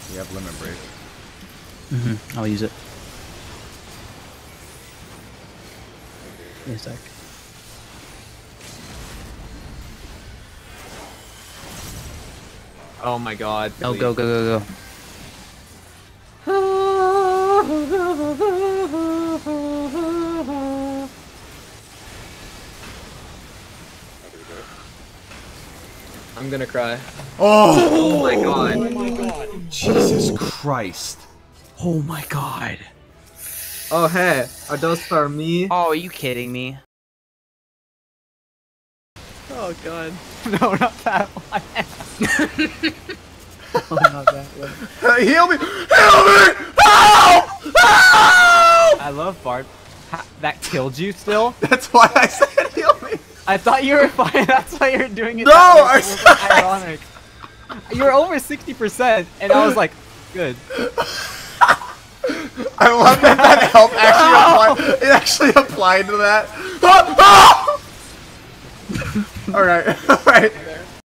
You have limit break. I'll use it. Give me a sec. Oh my god. Oh, go, go, go, go. I'm gonna cry. Oh! Oh my god. Oh my god. Jesus Christ. Oh my god. Oh hey, are those for me? Oh, are you kidding me? Oh god. No, not that one. Oh, not that one. Heal me! Heal me! Help! Help! I love Bart. That killed you still? That's why I said heal me. I thought you were fine. That's why you're doing it. No, that way. I It was ironic. You were over 60%, and I was like, good. I love that that help actually applied. It actually applied to that. Alright, alright.